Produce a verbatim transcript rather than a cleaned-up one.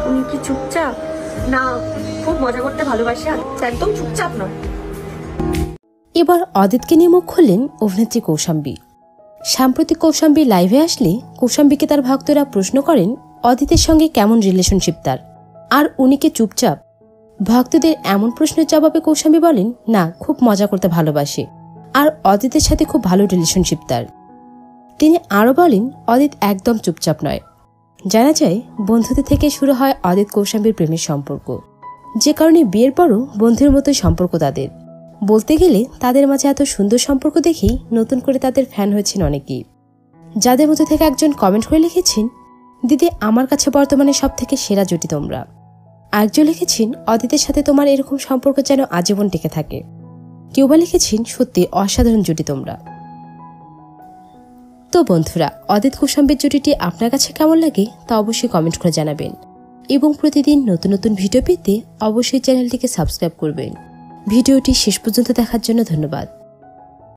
উনি কি চুপচাপ না খুব মজা করতে ভালোবাসে? একদম চুপচাপ নয়। এবার অদিতকে নিয়ে মুখ খুললেন অভিনেত্রী কৌশাম্বী। সাম্প্রতিক কৌশাম্বী লাইভে আসলে কৌশাম্বীকে তার ভক্তরা প্রশ্ন করেন অদিতের সঙ্গে কেমন রিলেশনশিপ তার, আর উনিকে চুপচাপ। ভক্তদের এমন প্রশ্নের জবাবে কৌশাম্বী বলেন, না, খুব মজা করতে ভালোবাসে, আর অদিতের সাথে খুব ভালো রিলেশনশিপ তার। তিনি আরও বলেন, অদিত একদম চুপচাপ নয়। জানা যায় বন্ধুদের থেকে শুরু হয় অদিত কৌশাম্বীর প্রেমের সম্পর্ক, যে কারণে বিয়ের পরও বন্ধুর মতোই সম্পর্ক তাদের। বলতে গেলে তাদের মাঝে এত সুন্দর সম্পর্ক দেখেই নতুন করে তাদের ফ্যান হয়েছেন অনেকেই, যাদের মধ্যে থেকে একজন কমেন্ট করে লিখেছেন, দিদি আমার কাছে বর্তমানে সব থেকে সেরা জুটি তোমরা। আরেকজন লিখেছেন, অদিতের সাথে তোমার এরকম সম্পর্ক যেন আজীবন টিকে থাকে। কেউ বা লিখেছেন, সত্যি অসাধারণ জুটি তোমরা। তো বন্ধুরা, অদিত কৌশাম্বীর জুটিটি আপনার কাছে কেমন লাগে তা অবশ্যই কমেন্ট করে জানাবেন, এবং প্রতিদিন নতুন নতুন ভিডিও পেতে অবশ্যই চ্যানেলটিকে সাবস্ক্রাইব করবেন। ভিডিওটি শেষ পর্যন্ত দেখার জন্য ধন্যবাদ।